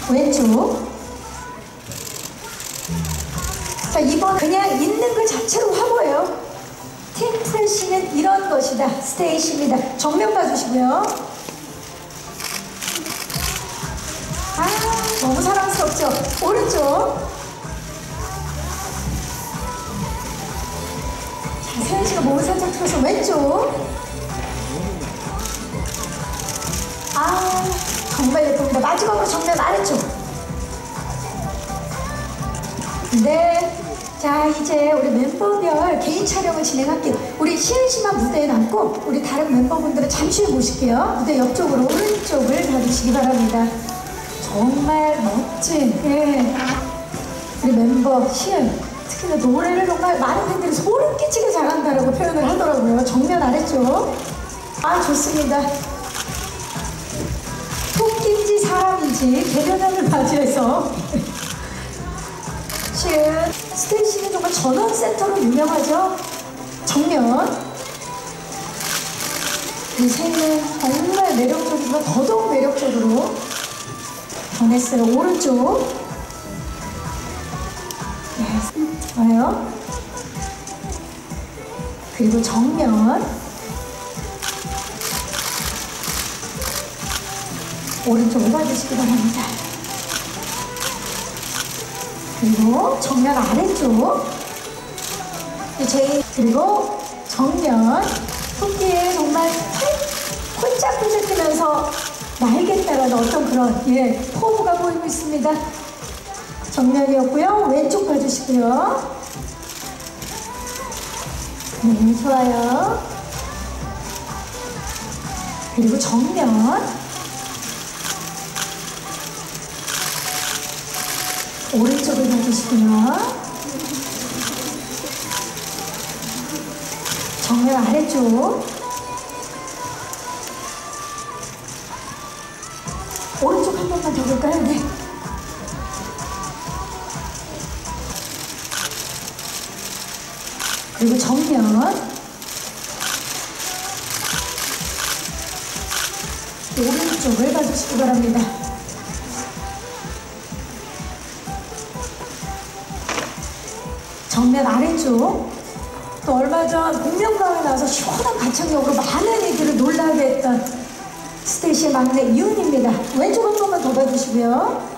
왼쪽. 자, 이번 그냥 있는 것 자체로 화보예요. 팀 프레쉬는 이런 것이다. 스테이시입니다. 정면 봐주시고요. 아, 너무 사랑스럽죠? 오른쪽. 자, 세연 씨가 몸을 살짝 틀어서 왼쪽. 아, 정말 예쁩니다. 마지막으로 정면 아래쪽. 네. 자, 이제 우리 멤버별 개인 촬영을 진행할게요. 우리 시은 씨만 무대에 남고 우리 다른 멤버분들은 잠시 후에 모실게요. 무대 옆쪽으로 오른쪽을 봐주시기 바랍니다. 정말 멋진, 예, 우리 멤버 시은, 특히나 노래를 정말 많은 팬들이 소름 끼치게 잘한다라고 표현을 하더라고요. 정면 아래쪽. 아, 좋습니다. 토끼인지 사람인지 개변형을 맞이해서 시은, 스테이시는 정말 전원센터로 유명하죠. 정면. 이 셋은 정말 매력적이지만 더더욱 매력적으로 변했어요. 오른쪽. 네, 좋아요. 그리고 정면. 오른쪽을 봐주시기 바랍니다. 그리고 정면 아래쪽. 그리고 정면. 토끼에 정말 홀짝홀짝 뛰면서 날겠다라는 어떤 그런, 예, 포부가 보이고 있습니다. 정면이었고요. 왼쪽 봐주시고요. 네, 좋아요. 그리고 정면. 오른쪽을 봐주시고요. 정면 아래쪽. 오른쪽 한 번만 더 볼까요? 네. 그리고 정면. 오른쪽을 봐주시기 바랍니다. 정면 아래쪽. 또 얼마 전 복면가왕에 나와서 시원한 가창력으로 많은 이들을 놀라게 했던 스테이시의 막내 이윤입니다. 왼쪽 한 번만 더 봐주시고요.